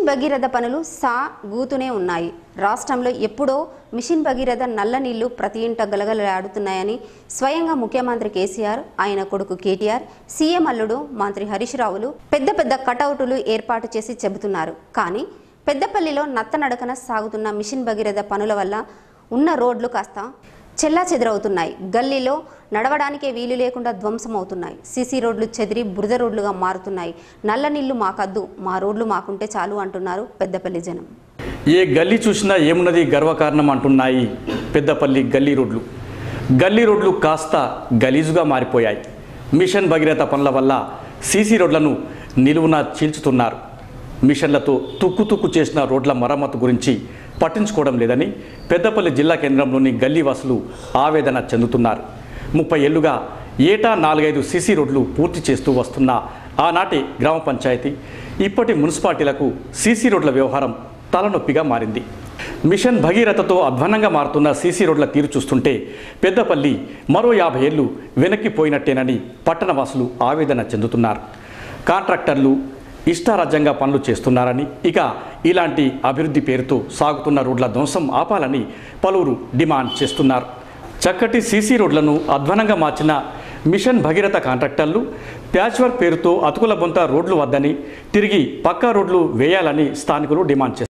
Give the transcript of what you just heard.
భగీరథ పనులు సాగుతూనే ఉన్నాయి. రాష్ట్రంలో ఎప్పుడో మిషన్ భగీరథ నల్ల నీళ్లు ప్రతి ఇంట గలగలలాడుతున్నాయని స్వయంగా ముఖ్యమంత్రి కేసీఆర్, ఆయన కొడుకు కేటీఆర్, సీఎం అల్లుడు మంత్రి హరీష్ రావులు పెద్ద పెద్ద కటౌటులు ఏర్పాటు చేసి చెబుతున్నారు. కానీ పెద్దపల్లిలో నత్తనడకన సాగుతున్న మిషన్ భగీరథ పనుల వల్ల ఉన్న రోడ్లు కాస్త చెల్లాచెదరవుతున్నాయి. గల్లీలో నడవడానికే వీలు లేకుండా ధ్వంసమవుతున్నాయి. సీసీ రోడ్లు చెదిరి బురద రోడ్లుగా మారుతున్నాయి. నల్ల నీళ్లు మాకద్దు, మా రోడ్లు మాకుంటే చాలు అంటున్నారు పెద్దపల్లి జనం. ఏ గల్లీ చూసినా ఏమున్నది గర్వకారణం అంటున్నాయి పెద్దపల్లి గల్లీ రోడ్లు. గల్లీ రోడ్లు కాస్త గలీజుగా మారిపోయాయి. మిషన్ భగీరథ పనుల వల్ల సీసీ రోడ్లను నిలువున చీల్చుతున్నారు. మిషన్లతో తుక్కు చేసిన రోడ్ల మరమ్మతు గురించి పట్టించుకోవడం లేదని పెద్దపల్లి జిల్లా కేంద్రంలోని గల్లీవాసులు ఆవేదన చెందుతున్నారు. 30 ఏళ్లుగా ఏటా 4-5 సీసీ రోడ్లు పూర్తి చేస్తూ వస్తున్న ఆనాటి గ్రామ పంచాయతీ ఇప్పటి మున్సిపాలిటీలకు సీసీ రోడ్ల వ్యవహారం తలనొప్పిగా మారింది. మిషన్ భగీరథతో అధ్వాన్నంగా మారుతున్న సీసీ రోడ్ల తీరు చూస్తుంటే పెద్దపల్లి మరో 50 ఏళ్లు వెనక్కిపోయినట్టేనని పట్టణవాసులు ఆవేదన చెందుతున్నారు. కాంట్రాక్టర్లు ఇష్టారాజ్యంగా పనులు చేస్తున్నారని, ఇక ఇలాంటి అభివృద్ధి పేరుతో సాగుతున్న రోడ్ల ధ్వంసం ఆపాలని పలువురు డిమాండ్ చేస్తున్నారు. చక్కటి సీసీ రోడ్లను అధ్వానంగా మార్చిన మిషన్ భగీరథ కాంట్రాక్టర్లు ప్యాచ్ వర్క్ పేరుతో అతుకుల బొంత రోడ్లు వద్దని తిరిగి పక్కా రోడ్లు వేయాలని స్థానికులు డిమాండ్ చేస్తున్నారు.